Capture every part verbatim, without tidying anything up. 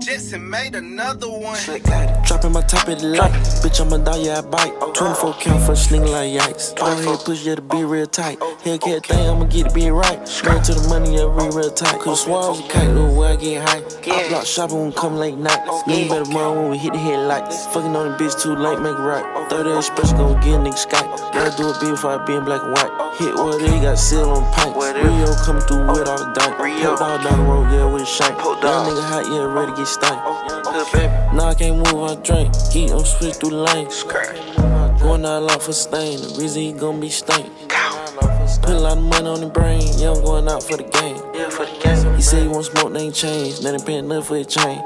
Jetson made another one. Dropping my top at the light. Bitch, I'm a dog, yeah, I bite. twenty-four count for sling like yikes. Go ahead, push, yeah, to be real tight. Hellcat thing, I'ma get it be right. Married to the money, yeah, real, real tight. Cause swallows a kite, look where I get high. I block shopping when we come late night. Nigga better run when we hit the headlights. Fucking on the bitch too late, make it right. thirty express, gon' get a nigga Skype. Gotta do it big before I be in black and white. Hit what they got seal on pints. Rio coming through with all the dank. Put all down the road, yeah, with a shank. Young nigga hot, yeah, ready to get stank. Nah, I can't move, I drink. Geek, I'm switch through the lane. Going out loud for stain. The reason he gon' be stank. Put a lot of money on the brain. Yeah, I'm going out for the game. He said he won't smoke, they ain't change. Let him pay nothing for his chain.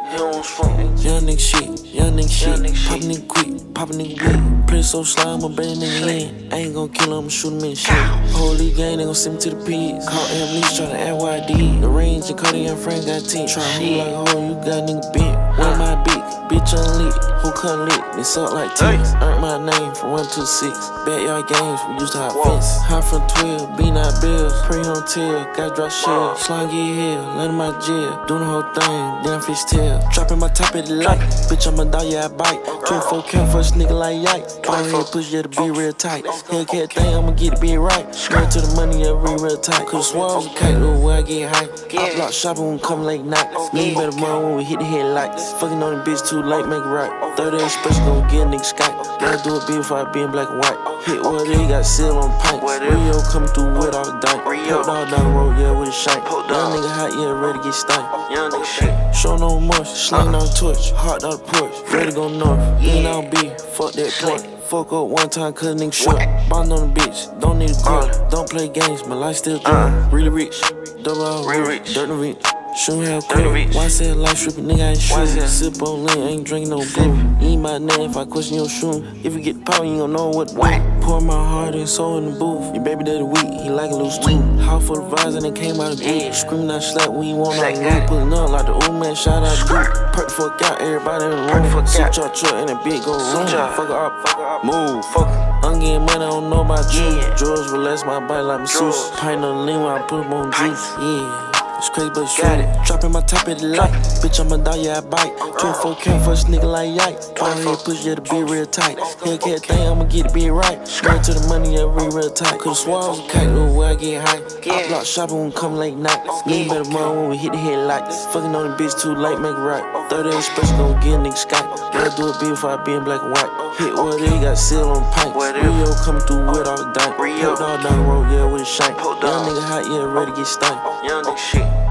Young nigga shit, young nigga shit. Pop a nigga quick, pop a nigga weak. Play so slow, I'ma bring a nigga in. I ain't gon' kill him, I'ma shoot him in shit. Holy gang, they gon' send me to the pigs. Call M Leach, tryna add what I did. The range and Cody and Frank got teeth. Try to move like a hoe, you got nigga bent. One my beat, bitch unlit. Who come lit? They suck like teeth. Earned my name from one to six. Backyard games, we used to hot fence. High from twelve, beat not bills. Pre on tail, got drop shell. Slime get here, let him out jail. Doing the whole thing, then I fish tail. Dropping my top at the light. Bitch, I'm a dog, yeah, I bite. twenty-four count for a nigga like yikes. All here push, yeah, to be real tight. Hellcat thing, I'ma get it be right. Married to the money, yeah, real, real tight. Cause swallows a kite, look where I get high. I block shopping when we come late night. Nigga better run when we hit the headlights. Fucking on the bitch too late, make it right. thirty express, gon' get a nigga Skype. Gotta do it big before I be in black and white. Hit what they got seal on pints. Rio coming through with all the dank. Put all down the road, yeah, with a shank. Young nigga hot, yeah, ready to get stank. Show no much, sling on torch, heart on the porch. Ready to go north, lean on B, fuck that point. Fuck up one time cause nigga short. Bond on the bitch, don't need a grip. Don't play games, my life still good. Really rich, double out rich, dirt and rich. Shoot hell quick. Why say life stripping, nigga, I ain't shooting. Sip on lean, ain't drinking no blue. You ain't my name if I question your shoe. If you get the power, you gon' know what to do. Pour my heart and soul in the booth. Your baby daddy weak, he like a loose too. How for the vibes and it came out of group. Screaming out slap when you want out the loop. Pulling up like the old man, shout out dude. Perk fuck out, everybody in the room. Sit your truck and that bitch go room. Fuck her up, move. I'm getting money, I don't know about you. Drawers relax my body like masseuse. Pint on the lean when I put them on juice. Yeah. It's crazy, but it's true. Dropping my top at the light. Bitch, I'm a dog, yeah, I bite. twenty-four count for a nigga like yikes. All here push, yeah, to be real tight. Hellcat thing, I'ma get it be right. Married to the money, yeah, real, real tight. Cause swallows a kite, look where I get high. I block shopping when we come late night. Nigga better run when we hit the headlights. Fucking on the bitch too late, make it right. thirty express, gon' get a nigga Skype. Gotta do it big before I be in black and white. Hit what they got seal on pints. Rio coming through with all the dank. Put all down the road, yeah, with a shank. Young nigga hot, yeah, ready to get stank. Young nigga shit.